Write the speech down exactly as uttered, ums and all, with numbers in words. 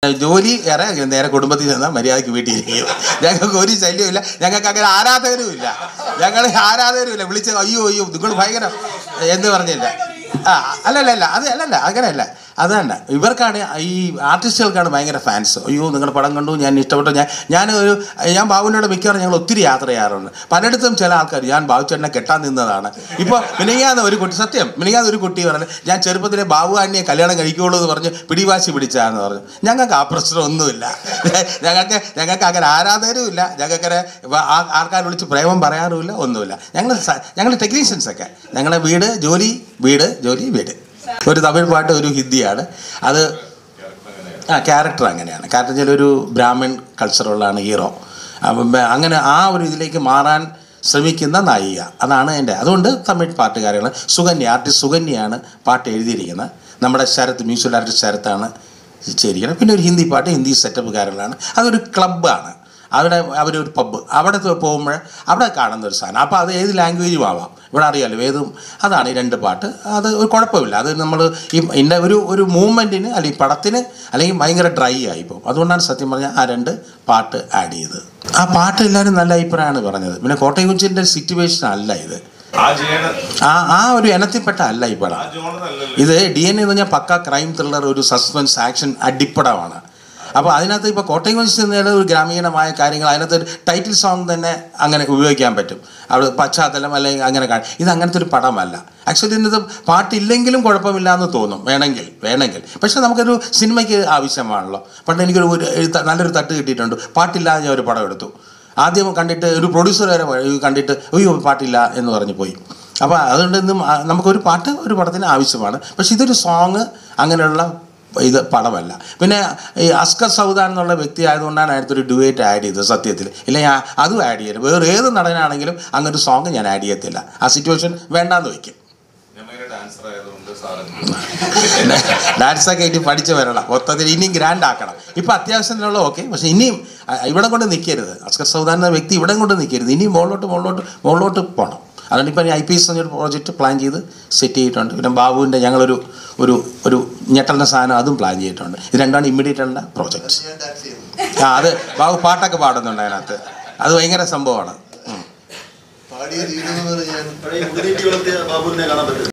ജോലി ഏറെ നേരെ കുടുംബത്തിൽ ചെന്നാൽ മര്യാദയ്ക്ക് വീട്ടിലിരിക്കും. ഞങ്ങൾക്ക് ഒരു ശല്യമില്ല, ഞങ്ങൾക്ക് അങ്ങനെ ആരാധകരും ഇല്ല, ഞങ്ങൾ ആരാധകരും ഇല്ല. വിളിച്ച് അയ്യോ അയ്യോ നിങ്ങൾ ഭയങ്കര എന്ന് പറഞ്ഞില്ല. ആ അല്ലല്ല അല്ല അത് അല്ലല്ല അങ്ങനെയല്ല, അത് തന്നെ. ഇവർക്കാണ് ഈ ആർട്ടിസ്റ്റുകൾക്കാണ് ഭയങ്കര ഫാൻസ്. അയ്യോ നിങ്ങളുടെ പടം കണ്ടു, ഞാൻ ഇഷ്ടപ്പെട്ടു. ഞാൻ ഞാൻ ഒരു ഞാൻ ബാബുവിനോട് മിക്കവാറും ഞങ്ങൾ ഒത്തിരി യാത്ര ചെയ്യാറുണ്ട്. പലയിടത്തും ചില ആൾക്കാർ ഞാൻ ബാബുച്ചേട്ടനെ കെട്ടാൻ നിന്നതാണ്. ഇപ്പോൾ മിനിങ്ങാന്ന് ഒരു കുട്ടി, സത്യം മിനിങ്ങാന്ന് ഒരു കുട്ടി പറഞ്ഞു ഞാൻ ചെറുപ്പത്തിലെ ബാബു ആന്റിയെ കല്യാണം കഴിക്കുകയുള്ളൂ എന്ന് പറഞ്ഞ് പിടിവാശി പിടിച്ചാന്ന് പറഞ്ഞു. ഞങ്ങൾക്ക് ആ പ്രശ്നമൊന്നുമില്ല, ഞങ്ങൾക്ക് ഞങ്ങൾക്ക് അങ്ങനെ ആരാധകരും ഇല്ല, ഞങ്ങൾക്കങ്ങനെ ആൾക്കാർ വിളിച്ച് പ്രേമം പറയാറുമില്ല, ഒന്നുമില്ല. ഞങ്ങൾ ഞങ്ങൾ ടെക്നീഷ്യൻസൊക്കെ ഞങ്ങളുടെ വീട് ജോലി വീട് ജോലി വീട്. ഒരു തമിഴ് പാട്ട്, ഒരു ഹിന്ദിയാണ് അത്. ആ ക്യാരക്ടർ അങ്ങനെയാണ്. കാരണം വെച്ചാൽ ഒരു ബ്രാഹ്മിൺ കൾച്ചറുള്ളതാണ് ഹീറോ. അങ്ങനെ ആ ഒരു ഇതിലേക്ക് മാറാൻ ശ്രമിക്കുന്ന നായിക, അതാണ് എൻ്റെ. അതുകൊണ്ട് തമിഴ് പാട്ടുകാരികൾ സുകന്യ, ആർട്ടിസ്റ്റ് സുകന്യയാണ് പാട്ട് എഴുതിയിരിക്കുന്നത്. നമ്മുടെ ശരത്ത്, മ്യൂസിക് ഡയറക്ടർ ശരത്താണ് ചെയ്തിരിക്കുന്നത്. പിന്നെ ഒരു ഹിന്ദി പാട്ട് ഹിന്ദി സെറ്റപ്പുകാരികളാണ്. അതൊരു ക്ലബ്ബാണ്, അവിടെ അവരൊരു പബ്ബ്, അവിടെ പോകുമ്പോൾ അവിടെ കാണുന്ന ഒരു സാധനം. അപ്പോൾ അത് ഏത് ലാംഗ്വേജും ആവാം, ഇവിടെ അറിയാമല്ലോ ഏതും. അതാണ് ഈ രണ്ട് പാട്ട്. അത് ഒരു കുഴപ്പമില്ല. അത് നമ്മൾ ഈ ഇതിൻ്റെ ഒരു ഒരു മൂവ്മെൻറ്റിന് അല്ലെങ്കിൽ പടത്തിന് അല്ലെങ്കിൽ ഭയങ്കര ഡ്രൈ ആയിപ്പോവും. അതുകൊണ്ടാണ് സത്യം പറഞ്ഞാൽ ആ രണ്ട് പാട്ട് ആഡ് ചെയ്തത്. ആ പാട്ട് എല്ലാവരും നല്ല അഭിപ്രായമാണ് പറഞ്ഞത്. പിന്നെ കോട്ടയം കുഞ്ചിൻ്റെ സിറ്റുവേഷൻ അല്ല ഇത്, ആ ആ ഒരു ഇനത്തിൽപ്പെട്ട അല്ല ഈ പടം. ഇത് ഡി എൻ എ എന്ന് പറഞ്ഞാൽ പക്ക ക്രൈം ത്രില്ലർ, ഒരു സസ്പെൻസ് ആക്ഷൻ അടിപ്പടമാണ്. അപ്പോൾ അതിനകത്ത് ഇപ്പോൾ കോട്ടയം കുഞ്ചി ഒരു ഗ്രാമീണമായ കാര്യങ്ങൾ, അതിനകത്ത് ഒരു ടൈറ്റിൽ സോങ് തന്നെ അങ്ങനെ ഉപയോഗിക്കാൻ പറ്റും. അവിടെ പശ്ചാത്തലം അല്ലെങ്കിൽ അങ്ങനെ കാണും. ഇത് അങ്ങനത്തെ ഒരു പടമല്ല. ആക്ച്വലി ഇതിനകത്ത് പാട്ടില്ലെങ്കിലും കുഴപ്പമില്ല എന്ന് തോന്നും, വേണമെങ്കിൽ വേണമെങ്കിൽ പക്ഷെ നമുക്കൊരു സിനിമയ്ക്ക് ആവശ്യമാണല്ലോ. പണ്ട് എനിക്കൊരു ഒരു നല്ലൊരു തട്ട് കിട്ടിയിട്ടുണ്ട്, പാട്ടില്ലാതെ ഞാൻ ഒരു പടം എടുത്തു. ആദ്യം കണ്ടിട്ട് ഒരു പ്രൊഡ്യൂസർ വരെ കണ്ടിട്ട് അയ്യോ പാട്ടില്ല എന്ന് പറഞ്ഞു പോയി. അപ്പോൾ അതുകൊണ്ട് ഇന്നും നമുക്കൊരു പാട്ട് ഒരു പടത്തിന് ആവശ്യമാണ്. പക്ഷെ ഇതൊരു സോങ് അങ്ങനെയുള്ള ഇത് പടമല്ല. പിന്നെ ഈ അസ്കർ സൗദാൻ എന്നുള്ള വ്യക്തി ആയതുകൊണ്ടാണ് അടുത്തൊരു ഡുവേറ്റ് ആഡ് ചെയ്തത് സത്യത്തിൽ. ഇല്ല ഞാൻ അതും ആഡ് ചെയ്യരുത്. വേറെ ഏത് നടനാണെങ്കിലും അങ്ങനൊരു സോങ് ഞാൻ ആഡ് ചെയ്യത്തില്ല. ആ സിറ്റുവേഷൻ വേണ്ടാന്ന് വയ്ക്കും. ഡാൻസൊക്കെ ഇനി പഠിച്ചു വരണം, മൊത്തത്തിൽ ഇനിയും ഗ്രാൻഡ് ആക്കണം. ഇപ്പം അത്യാവശ്യത്തിനുള്ള ഓക്കെ, പക്ഷെ ഇനിയും ഇവിടെ കൊണ്ട് നിൽക്കരുത്. അസ്കർ സൗദാൻ എന്ന വ്യക്തി ഇവിടെ കൊണ്ട് നിൽക്കരുത്. ഇനിയും മുകളിലോട്ട് മുകളിലോട്ട് മുകളിലോട്ട് പോകണം. അതുകൊണ്ട് ഇപ്പം ഐ പി എസ് എന്നൊരു പ്രോജക്റ്റ് പ്ലാൻ ചെയ്ത് സെറ്റ് ചെയ്തിട്ടുണ്ട്. പിന്നെ ബാബുവിൻ്റെ ഞങ്ങളൊരു ഒരു ഒരു ഞെട്ടലിൻ്റെ സാധനം അതും പ്ലാൻ ചെയ്തിട്ടുണ്ട്. ഇത് രണ്ടാണ് ഇമ്മീഡിയറ്റ് ഉള്ള പ്രോജക്ട്സ്. ആ അത് ബാബു പാട്ടൊക്കെ പാടുന്നുണ്ട് അതിനകത്ത്. അത് ഭയങ്കര സംഭവമാണ്.